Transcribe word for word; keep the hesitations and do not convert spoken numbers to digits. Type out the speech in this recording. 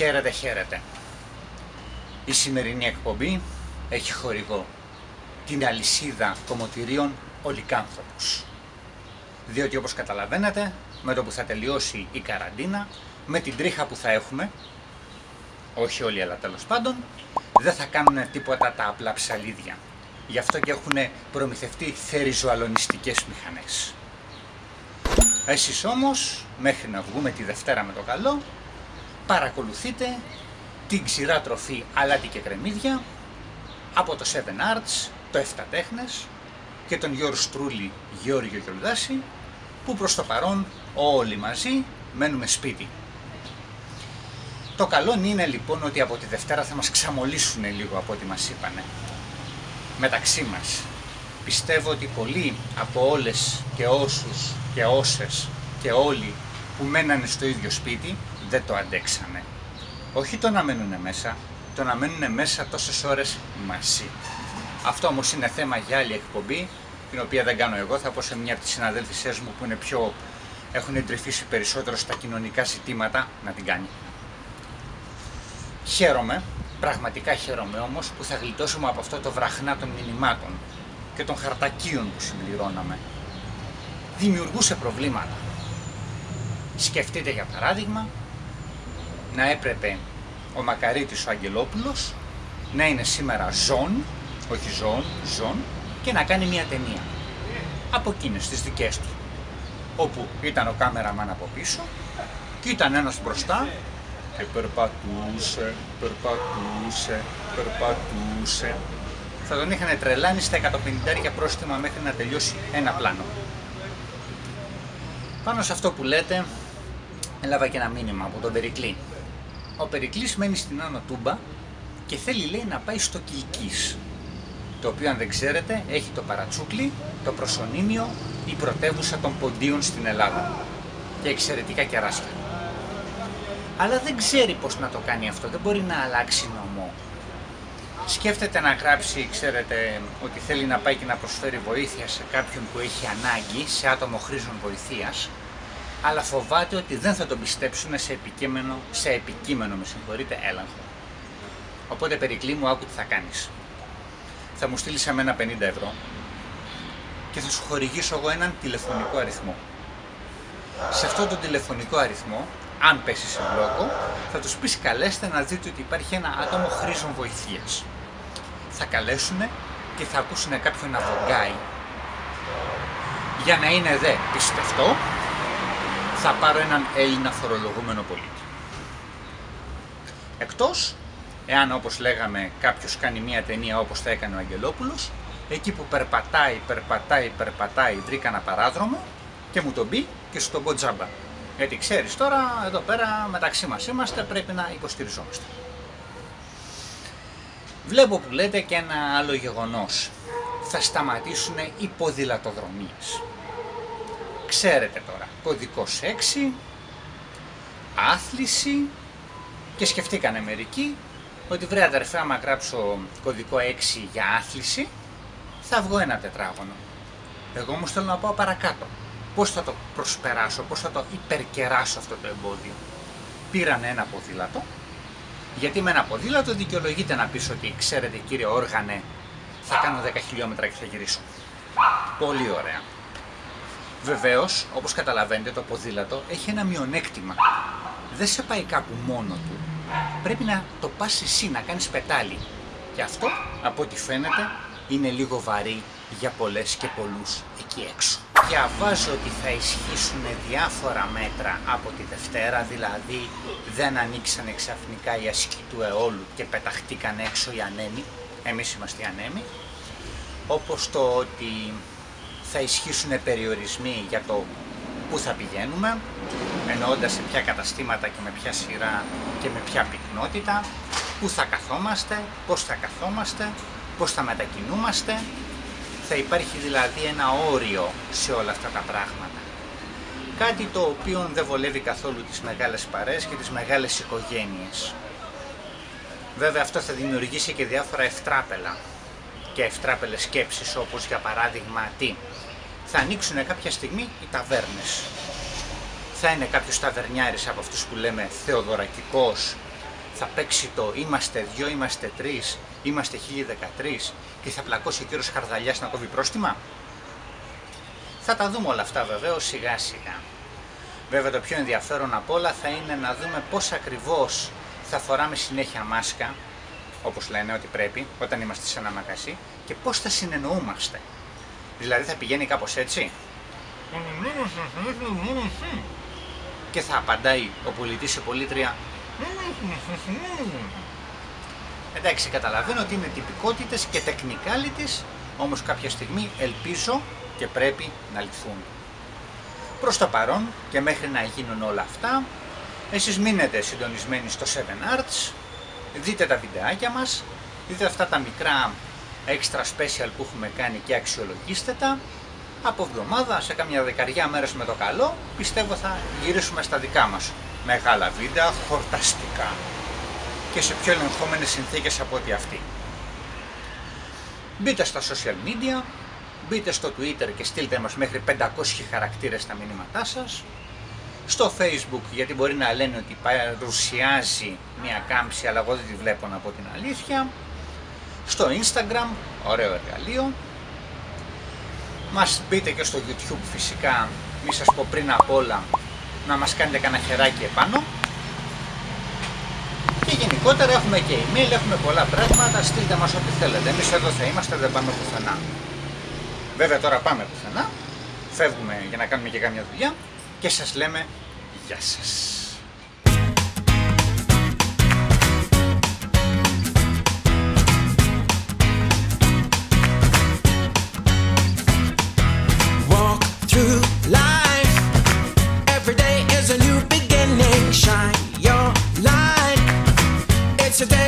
Χαίρετε, χαίρετε. Η σημερινή εκπομπή έχει χορηγό την αλυσίδα κομμωτηρίων Ο Λυκάνθρωπος. Διότι όπως καταλαβαίνετε, με το που θα τελειώσει η καραντίνα, με την τρίχα που θα έχουμε, όχι όλοι αλλά τέλος πάντων, δεν θα κάνουν τίποτα τα απλά ψαλίδια. Γι' αυτό και έχουν προμηθευτεί θεριζωαλωνιστικές μηχανές. Εσείς όμως, μέχρι να βγούμε τη Δευτέρα με το καλό, παρακολουθείτε την ξηρά τροφή αλάτι και κρεμμύδια από το Seven Arts, το Εφτά Τέχνες και τον Γιώργο Στρούλη Γεώργιο Γιολδάση, που προς το παρόν όλοι μαζί μένουμε σπίτι. Το καλό είναι λοιπόν ότι από τη Δευτέρα θα μας ξαμολύσουν λίγο από ό,τι μας είπανε. Μεταξύ μας πιστεύω ότι πολλοί από όλες και όσους και όσες και όλοι που μένανε στο ίδιο σπίτι δεν το αντέξανε. Όχι το να μένουν μέσα, το να μένουν μέσα τόσες ώρες μαζί. Αυτό όμως είναι θέμα για άλλη εκπομπή, την οποία δεν κάνω εγώ, θα πω σε μια από τις συναδέλφισές μου που είναι πιο, έχουν εντρυφήσει περισσότερο στα κοινωνικά ζητήματα, να την κάνει. Χαίρομαι, πραγματικά χαίρομαι όμως που θα γλιτώσουμε από αυτό το βραχνά των μηνυμάτων και των χαρτακίων που συμπληρώναμε. Δημιουργούσε προβλήματα. Σκεφτείτε για παράδειγμα να έπρεπε ο Μακαρίτης ο Αγγελόπουλος να είναι σήμερα ζών, όχι ζών, ζών, και να κάνει μια ταινία από εκείνες τις δικές του, όπου ήταν ο κάμεραμαν από πίσω και ήταν ένας μπροστά και περπατούσε, περπατούσε, περπατούσε. Θα τον είχαν τρελάνει στα εκατοπενηντάρια πρόστιμα μέχρι να τελειώσει ένα πλάνο. Πάνω σε αυτό που λέτε, έλαβα και ένα μήνυμα από τον Περικλή. Ο Περικλής μένει στην Άνω Τούμπα και θέλει, λέει, να πάει στο Κιλκής, το οποίο, αν δεν ξέρετε, έχει το παρατσούκλι, το προσωνύμιο, η πρωτεύουσα των ποντίων στην Ελλάδα και εξαιρετικά κεράσια. Αλλά δεν ξέρει πώς να το κάνει αυτό, δεν μπορεί να αλλάξει νομό. Σκέφτεται να γράψει, ξέρετε, ότι θέλει να πάει και να προσφέρει βοήθεια σε κάποιον που έχει ανάγκη, σε άτομο χρήζων βοηθείας, αλλά φοβάται ότι δεν θα τον πιστέψουν σε επικείμενο, σε επικείμενο, με συγχωρείτε, έλεγχο. Οπότε, Περικλή μου, άκου τι θα κάνεις. Θα μου στείλεις εμένα πενήντα ευρώ και θα σου χορηγήσω εγώ έναν τηλεφωνικό αριθμό. Σε αυτόν τον τηλεφωνικό αριθμό, αν πέσει σε μπλόκο, θα τους πεις καλέστε να δείτε ότι υπάρχει ένα άτομο χρήζων βοηθείας. Θα καλέσουνε και θα ακούσουνε κάποιον να βογκάει. Για να είναι δε πιστευτό, θα πάρω έναν Έλληνα φορολογούμενο πολίτη. Εκτός, εάν όπως λέγαμε κάποιος κάνει μια ταινία όπως θα έκανε ο Αγγελόπουλος, εκεί που περπατάει, περπατάει, περπατάει, βρει κανένα παράδρομο και μου τον πει και σου τον πω τζάμπα. Γιατί ξέρεις τώρα, εδώ πέρα μεταξύ μας είμαστε, πρέπει να υποστηριζόμαστε. Βλέπω που λέτε και ένα άλλο γεγονός. Θα σταματήσουν οι ποδηλατοδρομίες. Ξέρετε τώρα, κωδικός έξι, άθληση, και σκεφτήκανε μερικοί ότι βρε αδερφέ, άμα γράψω κωδικό έξι για άθληση, θα βγω ένα τετράγωνο. Εγώ όμως θέλω να πάω παρακάτω. Πώς θα το προσπεράσω, πώς θα το υπερκεράσω αυτό το εμπόδιο. Πήρανε ένα ποδήλατο, γιατί με ένα ποδήλατο δικαιολογείται να πεις ότι ξέρετε κύριε όργανε, θα κάνω δέκα χιλιόμετρα και θα γυρίσω. Πολύ ωραία. Βεβαίως, όπως καταλαβαίνετε, το ποδήλατο έχει ένα μειονέκτημα. Δεν σε πάει κάπου μόνο του. Πρέπει να το πας εσύ, να κάνεις πετάλι. Και αυτό, από ό,τι φαίνεται, είναι λίγο βαρύ για πολλές και πολλούς εκεί έξω. Διαβάζω ότι θα ισχύσουν διάφορα μέτρα από τη Δευτέρα, δηλαδή δεν ανοίξανε ξαφνικά οι ασκοί του αιώλου και πεταχτήκαν έξω οι ανέμοι, εμείς είμαστε οι ανέμοι, όπως το ότι θα ισχύσουν περιορισμοί για το πού θα πηγαίνουμε, εννοώντας σε ποια καταστήματα και με ποια σειρά και με ποια πυκνότητα, πού θα καθόμαστε, πώς θα καθόμαστε, πώς θα μετακινούμαστε. Θα υπάρχει δηλαδή ένα όριο σε όλα αυτά τα πράγματα. Κάτι το οποίο δεν βολεύει καθόλου τις μεγάλες παρέες και τις μεγάλες οικογένειες. Βέβαια αυτό θα δημιουργήσει και διάφορα ευτράπελα και ευτράπελες σκέψεις, όπως για παράδειγμα τι. Θα ανοίξουν κάποια στιγμή οι ταβέρνες. Θα είναι κάποιος ταβερνιάρης από αυτούς που λέμε θεοδωρακικός θα παίξει το είμαστε δυο, είμαστε τρεις, είμαστε χίλιοι δεκατρείς και θα πλακώσει ο κύριος Χαρδαλιάς να κόβει πρόστιμα. Θα τα δούμε όλα αυτά βεβαίως σιγά σιγά. Βέβαια το πιο ενδιαφέρον απ' όλα θα είναι να δούμε πώς ακριβώς θα φοράμε συνέχεια μάσκα, όπως λένε ότι πρέπει όταν είμαστε σε ένα μαγαζί, και πώς θα συνεννοούμαστε. Δηλαδή θα πηγαίνει κάπως έτσι και θα απαντάει ο πολιτής σε πολίτρια. Εντάξει, καταλαβαίνω ότι είναι τυπικότητες και τεχνικάλιτες, όμως κάποια στιγμή ελπίζω και πρέπει να λυθούν. Προς το παρόν και μέχρι να γίνουν όλα αυτά, εσείς μείνετε συντονισμένοι στο seven arts, δείτε τα βιντεάκια μας, δείτε αυτά τα μικρά extra special που έχουμε κάνει και αξιολογήστε τα. Από εβδομάδα σε καμιά δεκαριά μέρες με το καλό, πιστεύω θα γυρίσουμε στα δικά μας μεγάλα βίντεο, χορταστικά και σε πιο ελεγχόμενες συνθήκες από ό,τι αυτή. Μπείτε στα social media, μπείτε στο Twitter και στείλτε μας μέχρι πεντακόσιοι χαρακτήρες στα μηνύματά σας. Στο Facebook, γιατί μπορεί να λένε ότι παρουσιάζει μια κάμψη, αλλά εγώ δεν τη βλέπω να πω την αλήθεια. Στο Instagram, ωραίο εργαλείο. Μας μπείτε και στο YouTube φυσικά, μη σας πω πριν απ' όλα, να μας κάνετε κανένα χεράκι επάνω. Και γενικότερα έχουμε και email, έχουμε πολλά πράγματα, στείλτε μας ό,τι θέλετε. Εμείς εδώ θα είμαστε, δεν πάμε πουθενά. Βέβαια τώρα πάμε πουθενά, φεύγουμε για να κάνουμε και κάμια δουλειά και σας λέμε γεια σας. Walk through life, every day is a new beginning, shine your light, it's a day